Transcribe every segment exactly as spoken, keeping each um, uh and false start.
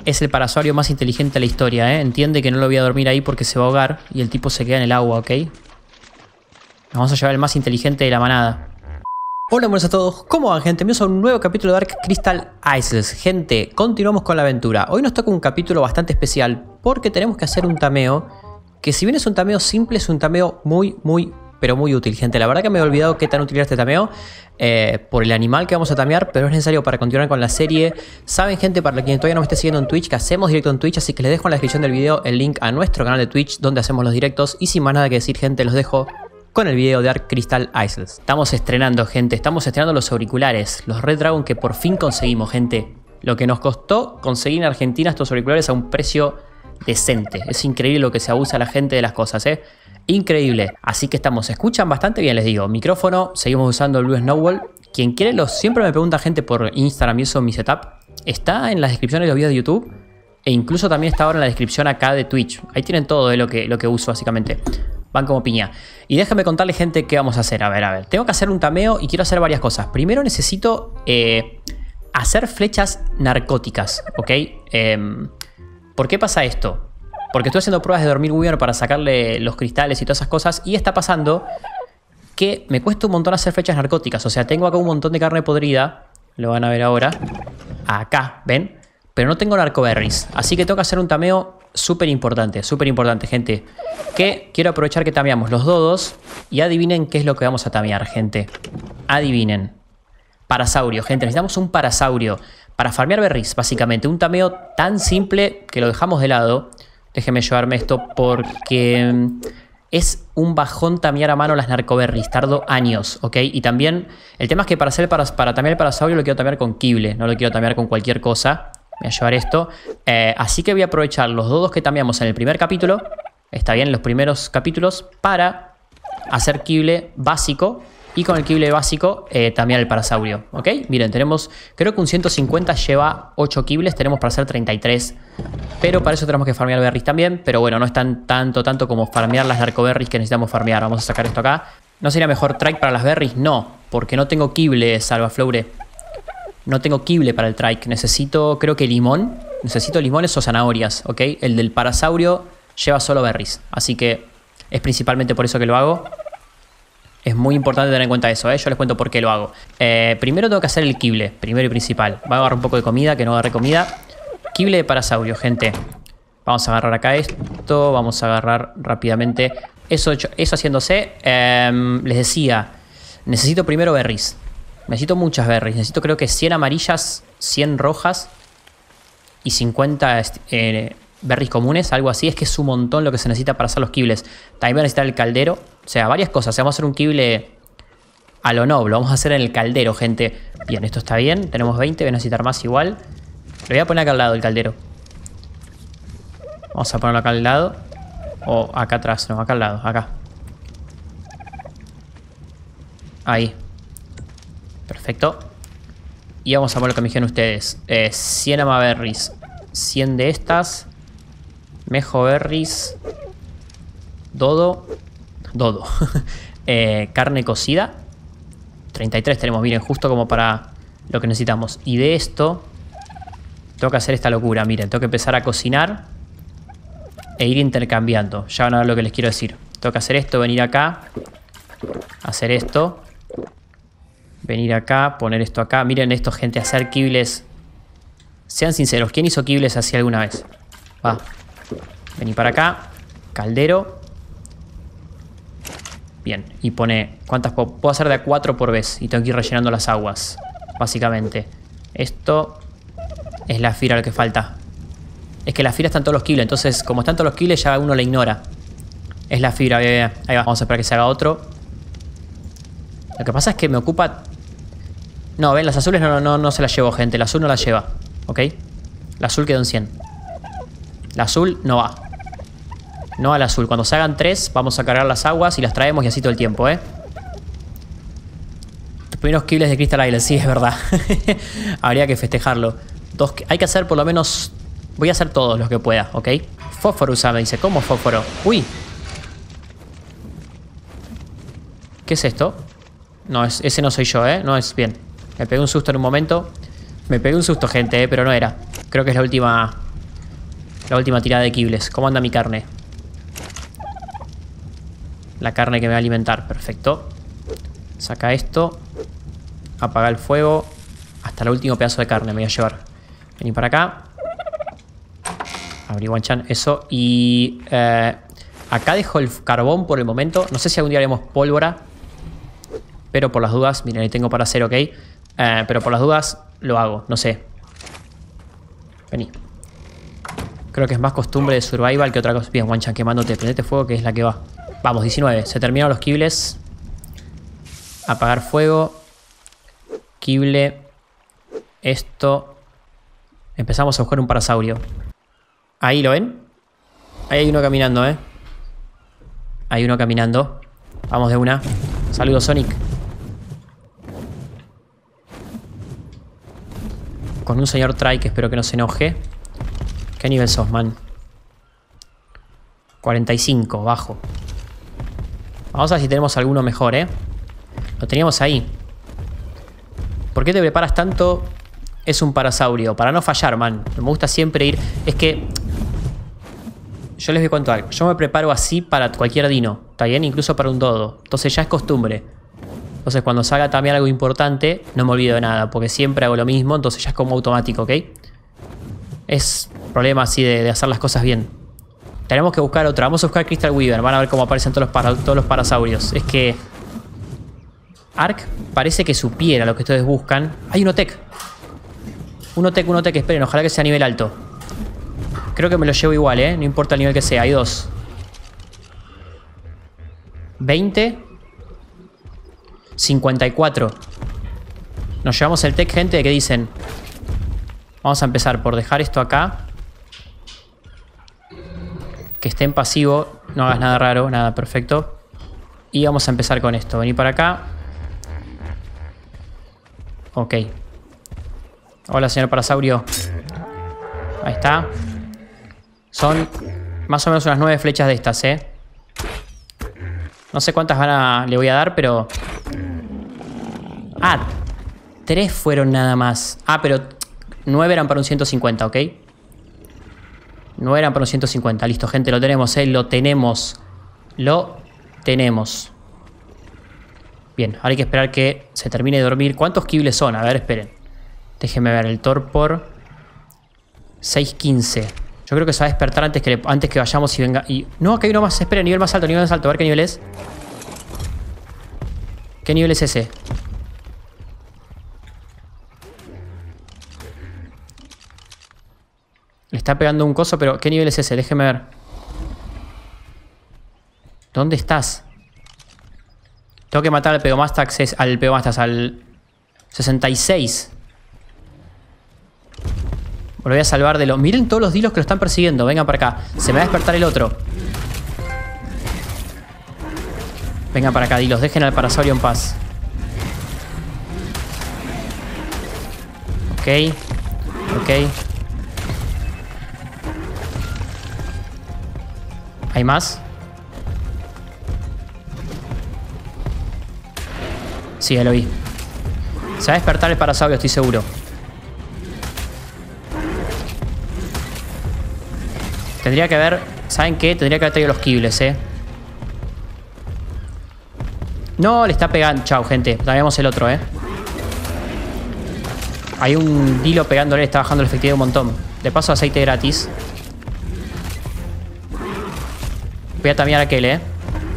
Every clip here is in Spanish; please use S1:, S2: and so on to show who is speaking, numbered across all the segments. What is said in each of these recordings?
S1: es el parasaurio más inteligente de la historia, ¿eh? Entiende que no lo voy a dormir ahí porque se va a ahogar y el tipo se queda en el agua, ¿ok? Nos vamos a llevar el más inteligente de la manada. Hola, buenas a todos. ¿Cómo van, gente? Bienvenidos a un nuevo capítulo de Dark Crystal Isles. Gente, continuamos con la aventura. Hoy nos toca un capítulo bastante especial porque tenemos que hacer un tameo que, si bien es un tameo simple, es un tameo muy, muy, pero muy útil, gente. La verdad que me he olvidado qué tan útil era este tameo eh, por el animal que vamos a tamear, pero es necesario para continuar con la serie. Saben, gente, para quien todavía no me esté siguiendo en Twitch, que hacemos directo en Twitch, así que les dejo en la descripción del video el link a nuestro canal de Twitch donde hacemos los directos. Y sin más nada que decir, gente, los dejo con el video de Dark Crystal Isles. Estamos estrenando, gente. Estamos estrenando los auriculares. Los Red Dragon que por fin conseguimos, gente. Lo que nos costó conseguir en Argentina estos auriculares a un precio decente. Es increíble lo que se abusa la gente de las cosas, ¿eh? Increíble. Así que estamos. Se escuchan bastante bien, les digo. Micrófono. Seguimos usando el Blue Snowball. Quien quiere los... Siempre me pregunta gente por Instagram y eso, mi setup. Está en las descripciones de los videos de YouTube. E incluso también está ahora en la descripción acá de Twitch. Ahí tienen todo de lo que, lo que uso, básicamente. Van como piña. Y déjenme contarle, gente, qué vamos a hacer. A ver, a ver. Tengo que hacer un tameo y quiero hacer varias cosas. Primero necesito eh, hacer flechas narcóticas, ¿ok? Eh, ¿Por qué pasa esto? Porque estoy haciendo pruebas de dormir Weaver para sacarle los cristales y todas esas cosas. Y está pasando que me cuesta un montón hacer flechas narcóticas. O sea, tengo acá un montón de carne podrida. Lo van a ver ahora. Acá, ¿ven? Pero no tengo narcoberries. Así que tengo que hacer un tameo súper importante, súper importante, gente. Que quiero aprovechar que tameamos los dodos. Y adivinen qué es lo que vamos a tamear, gente. Adivinen. Parasaurio, gente. Necesitamos un parasaurio para farmear berries, básicamente. Un tameo tan simple que lo dejamos de lado. Déjenme llevarme esto porque es un bajón tamear a mano las narcoberries. Tardo años, ¿ok? Y también el tema es que para, hacer, para, para tamear el parasaurio lo quiero tamear con Kible. No lo quiero tamear con cualquier cosa. Voy a llevar esto. Eh, así que voy a aprovechar los dodos que tameamos en el primer capítulo. Está bien, en los primeros capítulos. Para hacer Kible básico. Y con el Kible básico eh, tamear el parasaurio. ¿Ok? Miren, tenemos... Creo que un ciento cincuenta lleva ocho Kibles. Tenemos para hacer treinta y tres. Pero para eso tenemos que farmear berries también. Pero bueno, no es tan tanto, tanto como farmear las narcoberries que necesitamos farmear. Vamos a sacar esto acá. ¿No sería mejor trike para las berries? No. Porque no tengo Kible, Salvaflore. No tengo Kible para el trike. Necesito, creo que limón. Necesito limones o zanahorias, ¿ok? El del parasaurio lleva solo berries. Así que es principalmente por eso que lo hago. Es muy importante tener en cuenta eso, ¿eh? Yo les cuento por qué lo hago. Eh, primero tengo que hacer el Kible. Primero y principal. Voy a agarrar un poco de comida, que no agarré comida. Kible de parasaurio, gente. Vamos a agarrar acá esto. Vamos a agarrar rápidamente. Eso, eso haciéndose. Eh, les decía, necesito primero berries. Necesito muchas berries. Necesito creo que cien amarillas, cien rojas y cincuenta eh, berries comunes. Algo así. Es que es un montón lo que se necesita para hacer los kibles. También voy a necesitar el caldero. O sea, varias cosas. O sea, vamos a hacer un kible a lo noble. Lo vamos a hacer en el caldero, gente. Bien, esto está bien. Tenemos veinte. Voy a necesitar más igual. Lo voy a poner acá al lado el caldero. Vamos a ponerlo acá al lado. O acá atrás. No, acá al lado. Acá. Ahí. Perfecto. Y vamos a poner lo que me dijeron ustedes. Eh, cien amaberries. cien de estas. Mejo berries. Dodo. Dodo. eh, carne cocida. treinta y tres tenemos, miren, justo como para lo que necesitamos. Y de esto tengo que hacer esta locura, miren. Tengo que empezar a cocinar e ir intercambiando. Ya van a ver lo que les quiero decir. Tengo que hacer esto, venir acá. Hacer esto. Venir acá, poner esto acá. Miren esto, gente, hacer kibles. Sean sinceros, ¿quién hizo kibles así alguna vez? Va. Vení para acá. Caldero. Bien, y pone... ¿Cuántas puedo? Puedo hacer de a cuatro por vez. Y tengo que ir rellenando las aguas, básicamente. Esto es la fibra lo que falta. Es que la fibra están todos los kibles. Entonces, como están todos los kibles, ya uno la ignora. Es la fibra, ahí va. Vamos a esperar que se haga otro. Lo que pasa es que me ocupa... No, ven, las azules no, no, no se las llevo, gente. La azul no la lleva, ¿ok? La azul quedó en cien. La azul no va. No al azul. Cuando se hagan tres, vamos a cargar las aguas y las traemos y así todo el tiempo, ¿eh? Los primeros kibles de Crystal Isles, sí, es verdad. Habría que festejarlo. Dos, hay que hacer por lo menos... Voy a hacer todos los que pueda, ¿ok? Fósforo usa, me dice. ¿Cómo fósforo? ¡Uy! ¿Qué es esto? No, es, ese no soy yo, ¿eh? No es bien. Me pegué un susto en un momento. Me pegué un susto, gente, ¿eh? Pero no era. Creo que es la última... La última tirada de Kibbles. ¿Cómo anda mi carne? La carne que me va a alimentar. Perfecto. Saca esto. Apaga el fuego. Hasta el último pedazo de carne me voy a llevar. Vení para acá. Abrí Wanchan. Eso. Y... Eh, acá dejo el carbón por el momento. No sé si algún día haremos pólvora. Pero por las dudas... Miren, ahí tengo para hacer, ok. Eh, pero por las dudas lo hago. No sé. Vení. Creo que es más costumbre de survival que otra cosa. Bien, Wanchan, quemándote. Prendete fuego, que es la que va. Vamos, diecinueve. Se terminaron los Kibbles. Apagar fuego. Kibble. Esto. Empezamos a buscar un parasaurio. Ahí, ¿lo ven? Ahí hay uno caminando, ¿eh? Hay uno caminando. Vamos de una. Saludos, Sonic. Con un señor Try que espero que no se enoje. ¿Qué nivel sos, man? cuarenta y cinco, bajo. Vamos a ver si tenemos alguno mejor, ¿eh? Lo teníamos ahí. ¿Por qué te preparas tanto? Es un parasaurio. Para no fallar, man. Me gusta siempre ir... Es que... Yo les voy a contar algo. Yo me preparo así para cualquier dino. ¿Está bien? Incluso para un dodo. Entonces ya es costumbre. Entonces cuando salga también algo importante, no me olvido de nada. Porque siempre hago lo mismo. Entonces ya es como automático, ¿ok? Es problema así de, de hacer las cosas bien. Tenemos que buscar otra. Vamos a buscar Crystal Weaver. Van a ver cómo aparecen todos los, para, todos los parasaurios. Es que... Ark parece que supiera lo que ustedes buscan. Hay un Otec. Un Otec, un Otec. Esperen, ojalá que sea a nivel alto. Creo que me lo llevo igual, ¿eh? No importa el nivel que sea. Hay dos. veinte. cincuenta y cuatro. Nos llevamos el Tec, gente. ¿Qué dicen? Vamos a empezar por dejar esto acá. Que esté en pasivo. No hagas nada raro, nada, perfecto. Y vamos a empezar con esto. Vení para acá. Ok. Hola, señor parasaurio. Ahí está. Son más o menos unas nueve flechas de estas, ¿eh? No sé cuántas van a, le voy a dar, pero... Ah, tres fueron nada más. Ah, pero nueve eran para un ciento cincuenta, ¿ok? nueve eran para un ciento cincuenta. Listo, gente, lo tenemos, ¿eh? Lo tenemos. Lo tenemos. Bien, ahora hay que esperar que se termine de dormir. ¿Cuántos Kibbles son? A ver, esperen. Déjenme ver, el torpor. seis quince. Yo creo que se va a despertar antes que, le, antes que vayamos y venga. Y... No, acá hay uno más. Espera, nivel más alto, nivel más alto. A ver qué nivel es. ¿Qué nivel es ese? Le está pegando un coso, pero ¿qué nivel es ese? Déjeme ver. ¿Dónde estás? Tengo que matar al Pegomastax, al Pegomastax, al sesenta y seis. Me lo voy a salvar de lo... Miren todos los dilos que lo están persiguiendo. Vengan para acá. Se me va a despertar el otro. Vengan para acá, dilos. Dejen al parasaurio en paz. Ok. Ok. ¿Hay más? Sí, ya lo vi. Se va a despertar el parasaurio, estoy seguro. Tendría que haber... ¿Saben qué? Tendría que haber traído los Kibbles, ¿eh? No, le está pegando... Chau, gente. Traemos el otro, ¿eh? Hay un dilo pegándole. Está bajando la efectividad un montón. De paso, aceite gratis. Voy a tamear a aquel, ¿eh?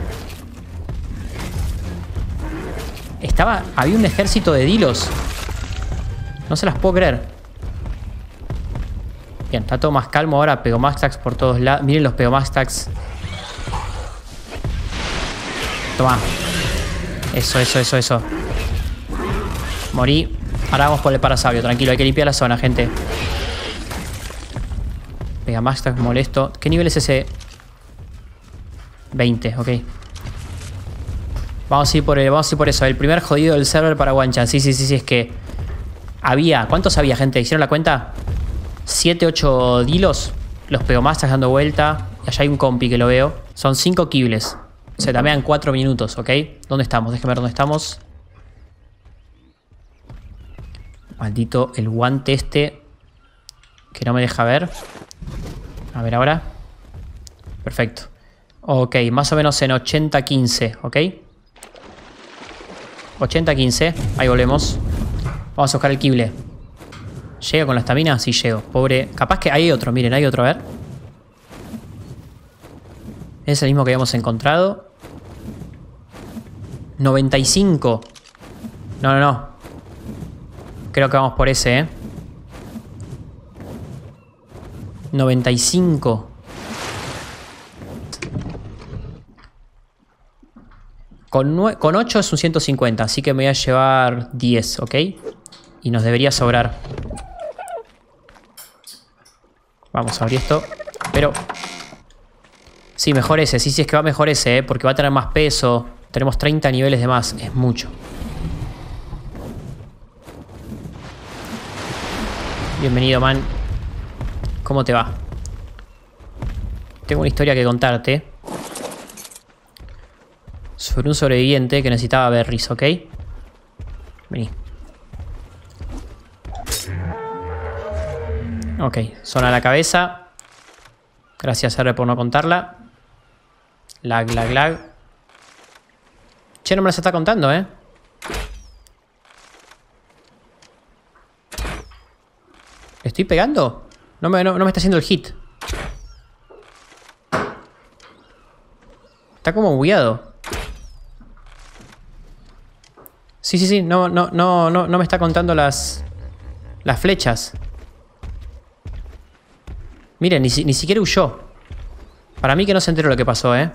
S1: Estaba... Había un ejército de dilos. No se las puedo creer. Bien, está todo más calmo ahora. Pegomastax por todos lados. Miren los Pegomastax. Toma. Eso, eso, eso, eso. Morí. Ahora vamos por el parasaurio. Tranquilo, hay que limpiar la zona, gente. Pegomastax molesto. ¿Qué nivel es ese? veinte, ok. Vamos a ir por el, vamos a ir por eso. El primer jodido del server para Wanchan. Sí, sí, sí, sí, es que... Había... ¿Cuántos había, gente? ¿Hicieron la cuenta? siete, ocho dilos. Los Pegomastax dando vuelta. Y allá hay un compi que lo veo. Son cinco Kibbles. Se tamean cuatro minutos, ¿ok? ¿Dónde estamos? Déjenme ver dónde estamos. Maldito el guante este. Que no me deja ver. A ver ahora. Perfecto. Ok, más o menos en ochenta quince, ¿ok? ochenta quince, ahí volvemos. Vamos a buscar el Kible. ¿Llega con la estamina? Sí, llego. Pobre. Capaz que hay otro, miren, hay otro, a ver. Es el mismo que habíamos encontrado. noventa y cinco. No, no, no. Creo que vamos por ese, ¿eh? noventa y cinco. Con, con ocho es un ciento cincuenta, así que me voy a llevar diez, ¿ok? Y nos debería sobrar. Vamos a abrir esto. Pero... sí, mejor ese. Sí, sí, es que va mejor ese, ¿eh? Porque va a tener más peso. Tenemos treinta niveles de más. Es mucho. Bienvenido, man. ¿Cómo te va? Tengo una historia que contarte. Sobre un sobreviviente que necesitaba berries, ¿ok? Vení. Ok, zona a la cabeza. Gracias, R, por no contarla. Lag, lag, lag. Che, no me las está contando, ¿eh? ¿Le estoy pegando? No me, no, no me está haciendo el hit. Está como bugueado. Sí, sí, sí. No, no, no, no, no me está contando las... las flechas. Miren, ni, ni siquiera huyó. Para mí que no se enteró lo que pasó, ¿eh?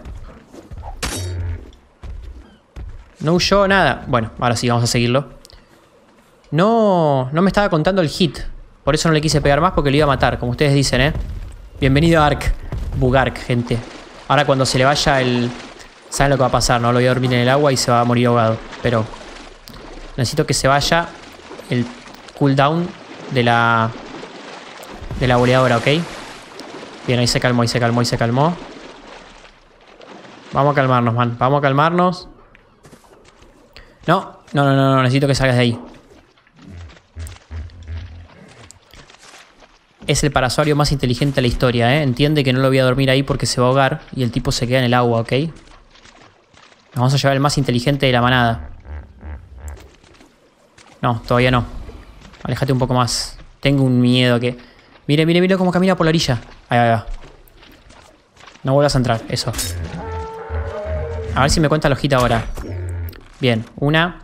S1: No huyó nada. Bueno, ahora sí, vamos a seguirlo. No, no me estaba contando el hit. Por eso no le quise pegar más, porque le iba a matar, como ustedes dicen, ¿eh? Bienvenido a Ark. Bugark, gente. Ahora cuando se le vaya el... saben lo que va a pasar, ¿no? Lo voy a dormir en el agua y se va a morir ahogado. Pero necesito que se vaya el cooldown de la... de la boleadora, ¿ok? Bien, ahí se calmó, ahí se calmó, ahí se calmó. Vamos a calmarnos, man. Vamos a calmarnos. No, no, no, no, no. Necesito que salgas de ahí. Es el parasaurio más inteligente de la historia, ¿eh? Entiende que no lo voy a dormir ahí porque se va a ahogar y el tipo se queda en el agua, ¿ok? Nos vamos a llevar el más inteligente de la manada. No, todavía no. Aléjate un poco más. Tengo un miedo que... Mire, mire, mire cómo camina por la orilla. Ahí, ahí, ahí. No vuelvas a entrar, eso. A ver si me cuenta la hojita ahora. Bien, una.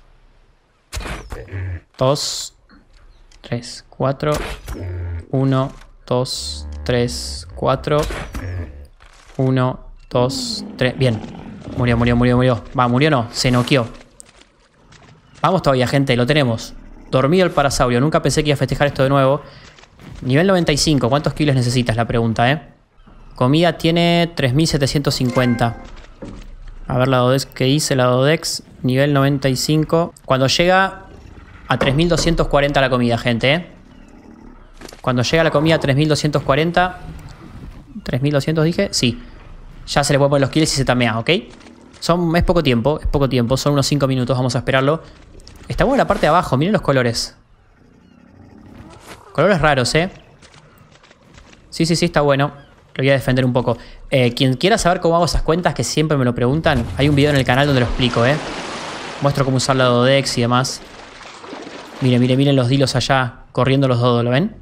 S1: Dos. Tres, cuatro. Uno, dos, tres, cuatro. Uno, dos, tres. Bien. Murió, murió, murió, murió. Va, murió no, se noqueó. Vamos todavía, gente, lo tenemos. Dormido el parasaurio. Nunca pensé que iba a festejar esto de nuevo. Nivel noventa y cinco. ¿Cuántos kilos necesitas? La pregunta, ¿eh? Comida tiene tres mil setecientos cincuenta. A ver la Dodex. ¿Qué dice la Dodex? Nivel noventa y cinco. Cuando llega a tres mil doscientos cuarenta la comida, gente, ¿eh? Cuando llega la comida a tres mil doscientos cuarenta... ¿tres mil doscientos dije? Sí. Ya se le pueden poner los kills y se tamea, ¿ok? Son, es poco tiempo, es poco tiempo. Son unos cinco minutos, vamos a esperarlo. Está bueno la parte de abajo, miren los colores. Colores raros, ¿eh? Sí, sí, sí, está bueno. Lo voy a defender un poco. Eh, quien quiera saber cómo hago esas cuentas, que siempre me lo preguntan, hay un video en el canal donde lo explico, ¿eh? Muestro cómo usar la Dodex y demás. Miren, miren, miren los dilos allá corriendo los dodos, ¿lo ven?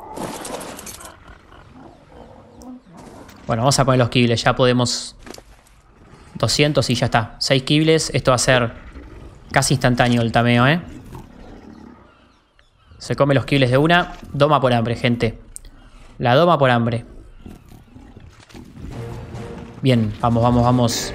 S1: Bueno, vamos a poner los kibles, ya podemos... doscientos y ya está. seis kibles, esto va a ser casi instantáneo el tameo, ¿eh? Se come los kibles de una. Doma por hambre, gente. La doma por hambre. Bien, vamos, vamos, vamos.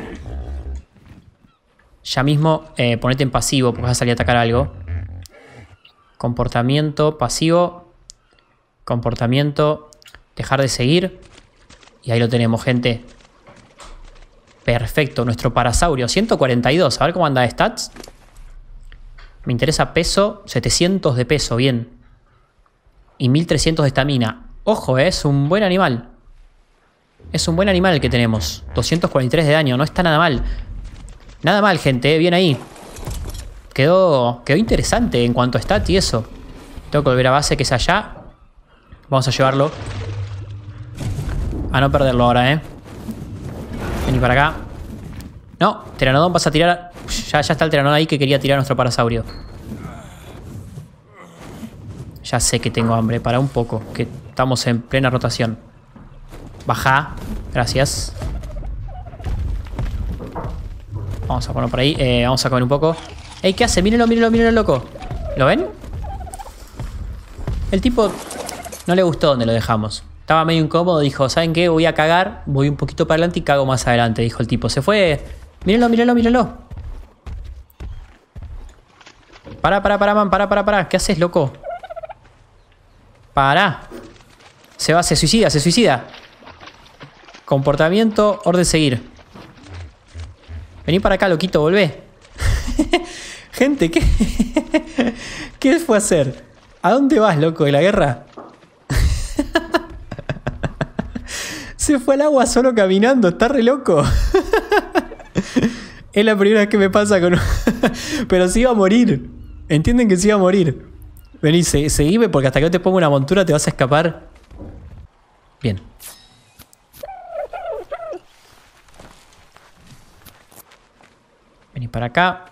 S1: Ya mismo eh, ponete en pasivo porque vas a salir a atacar algo. Comportamiento, pasivo. Comportamiento. Dejar de seguir. Y ahí lo tenemos, gente. Perfecto, nuestro parasaurio. ciento cuarenta y dos, a ver cómo anda de stats. Me interesa peso, setecientos de peso, bien. Y mil trescientos de estamina. Ojo, eh, es un buen animal. Es un buen animal el que tenemos. doscientos cuarenta y tres de daño, no está nada mal. Nada mal, gente, eh, bien ahí. Quedó, quedó interesante en cuanto a stat y eso. Tengo que volver a base, que es allá. Vamos a llevarlo. A no perderlo ahora, ¿eh? Vení para acá. No, Pteranodon vas a tirar... Ya, ya está el Pteranodon ahí que quería tirar a nuestro Parasaurio. Ya sé que tengo hambre. Para un poco, que estamos en plena rotación. Baja. Gracias. Vamos a poner por ahí. Eh, vamos a comer un poco. Ey, ¿qué hace? Mírenlo, mírenlo, mírenlo, loco. ¿Lo ven? El tipo no le gustó donde lo dejamos. Estaba medio incómodo. Dijo, ¿saben qué? Voy a cagar. Voy un poquito para adelante y cago más adelante. Dijo el tipo. Se fue. Mírenlo, mírenlo, mírenlo. Para, para, para, man. Para, para, para. ¿Qué haces, loco? Para. Se va, se suicida, se suicida. Comportamiento, orden seguir. Vení para acá, loquito, volvé. Gente, ¿qué? ¿Qué fue a hacer? ¿A dónde vas, loco, de la guerra? Se fue al agua solo caminando, está re loco. Es la primera vez que me pasa con... Pero se iba a morir. Entienden que se iba a morir. Vení, se, seguime porque hasta que no te pongo una montura te vas a escapar. Bien. Vení para acá.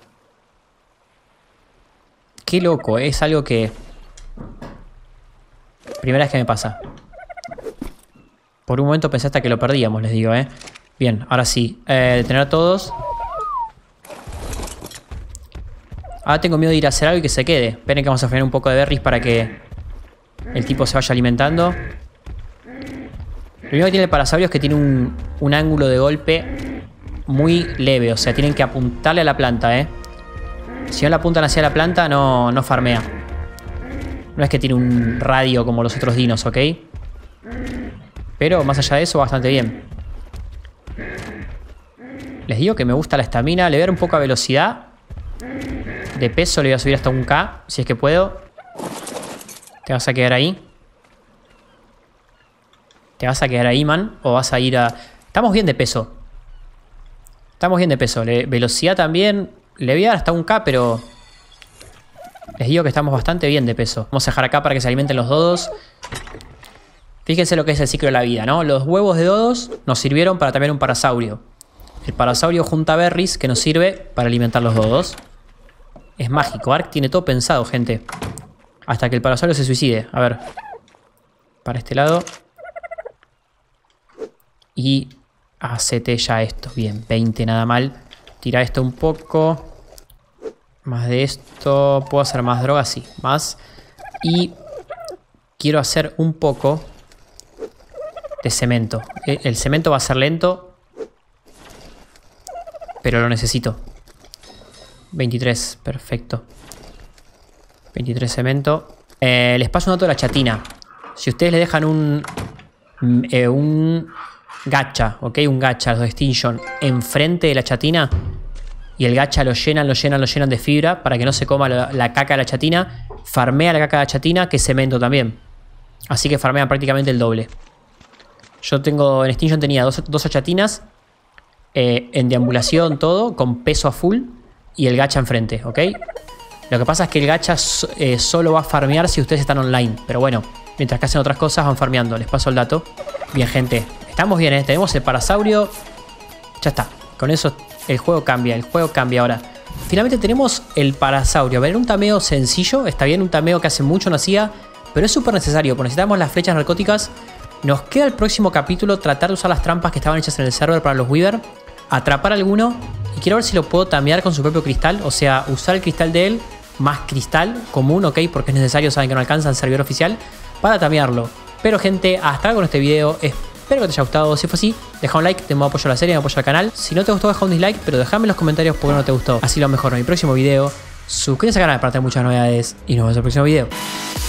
S1: Qué loco, ¿eh? Es algo que... Primera vez que me pasa. Por un momento pensé hasta que lo perdíamos, les digo, ¿eh? Bien, ahora sí. Eh, detener a todos. Ahora tengo miedo de ir a hacer algo y que se quede. Esperen que vamos a frenar un poco de berries para que el tipo se vaya alimentando. Lo único que tiene el Parasaurio es que tiene un, un ángulo de golpe muy leve. O sea, tienen que apuntarle a la planta, ¿eh? Si no la apuntan hacia la planta, no, no farmea. No es que tiene un radio como los otros dinos, ¿ok? Pero más allá de eso, bastante bien. Les digo que me gusta la estamina. Le voy a dar un poco a velocidad. De peso le voy a subir hasta un K, si es que puedo. ¿Te vas a quedar ahí? ¿Te vas a quedar ahí, man? ¿O vas a ir a...? Estamos bien de peso. Estamos bien de peso. Le... Velocidad también. Le voy a dar hasta un K, pero... Les digo que estamos bastante bien de peso. Vamos a dejar acá para que se alimenten los dodos. Fíjense lo que es el ciclo de la vida, ¿no? Los huevos de dodos nos sirvieron para también un parasaurio. El parasaurio junta berries que nos sirve para alimentar los dodos. Es mágico. Ark tiene todo pensado, gente. Hasta que el parasaurio se suicide. A ver. Para este lado. Y hacete ya esto. Bien, veinte nada mal. Tira esto un poco. Más de esto. ¿Puedo hacer más droga? Sí, más. Y quiero hacer un poco de cemento. El cemento va a ser lento, pero lo necesito. veintitrés, perfecto. veintitrés cemento. Eh, les paso un dato de la chatina. Si ustedes le dejan un... Eh, un gacha, ¿ok? Un gacha, los de Extinction, enfrente de la chatina... Y el gacha lo llenan, lo llenan, lo llenan de fibra para que no se coma la, la caca de la chatina. Farmea la caca de la chatina, que es cemento también. Así que farmea prácticamente el doble. Yo tengo, en Extinction tenía dos, dos chatinas. Eh, en deambulación todo, con peso a full. Y el gacha enfrente, ¿ok? Lo que pasa es que el gacha eh, solo va a farmear si ustedes están online. Pero bueno, mientras que hacen otras cosas van farmeando. Les paso el dato. Bien, gente. Estamos bien, ¿eh? Tenemos el parasaurio. Ya está. Con eso... El juego cambia, el juego cambia ahora. Finalmente tenemos el parasaurio. A ver, un tameo sencillo. Está bien, un tameo que hace mucho no hacía. Pero es súper necesario, porque necesitamos las flechas narcóticas. Nos queda el próximo capítulo tratar de usar las trampas que estaban hechas en el server para los Weaver. Atrapar alguno. Y quiero ver si lo puedo tamear con su propio cristal. O sea, usar el cristal de él más cristal común, ok, porque es necesario, saben que no alcanza el servidor oficial, para tamearlo. Pero gente, hasta acá con este video. Espero que te haya gustado. Si fue así, deja un like, te me apoyo a la serie, me apoyo al canal. Si no te gustó, deja un dislike, pero déjame en los comentarios por qué no te gustó. Así lo mejor en mi próximo video. Suscríbete al canal para tener muchas novedades y nos vemos en el próximo video.